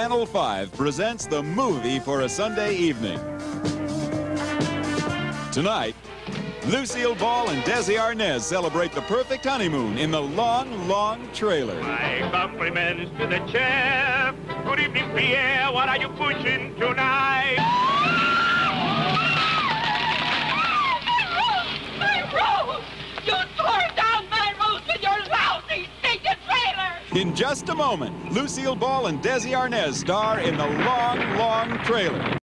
Channel 5 presents the movie for a Sunday evening. Tonight, Lucille Ball and Desi Arnaz celebrate the perfect honeymoon in the long, long trailer. My compliments to the chef. Good evening, Pierre. What are you pushing tonight? My rose! You tore down my rose with your lousy, stinking trailer! In just a moment, Lucille Ball and Desi Arnaz star in the long, long trailer.